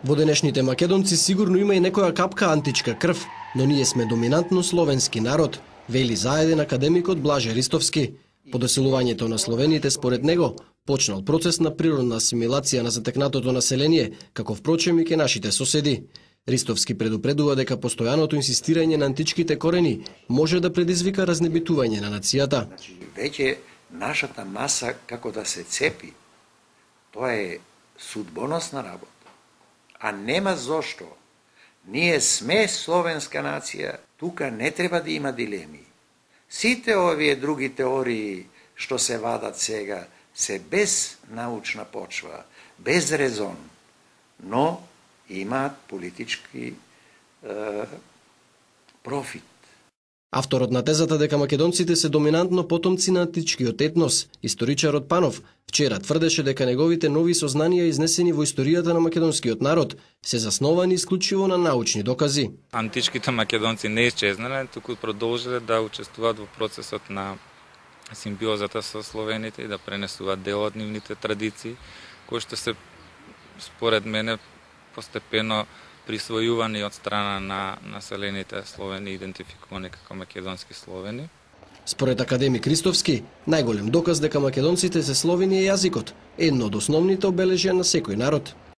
Во денешните македонци сигурно има и некоја капка античка крв, но ние сме доминантно словенски народ, вели заеден академикот Блаже Ристовски. По доселувањето на словените, според него, почнал процес на природна асимилација на затекнатото население, како впрочем и ке нашите соседи. Ристовски предупредува дека постојаното инсистирање на античките корени може да предизвика разнебитување на нацијата. Веќе нашата маса како да се цепи, тоа е судбоносна работа. А нема зошто. Ние сме словенска нација, тука не треба да има дилеми. Сите овие други теории што се вадат сега се без научна почва, без резон, но имаат политички профит. Авторот на тезата дека македонците се доминантно потомци на античкиот етнос, историчарот Панов, вчера тврдеше дека неговите нови сознанија изнесени во историјата на македонскиот народ се засновани исклучиво на научни докази. Античките македонци не исчезнале, туку продолжиле да учествуваат во процесот на симбиозата со словените и да пренесуваат дел од нивните традиции, кои што се, според мене, постепено присвојувани од страна на населените словени, идентификувани како македонски словени. Според академик Ристовски, најголем доказ дека македонците се словени е јазикот, едно од основните обележја на секој народ.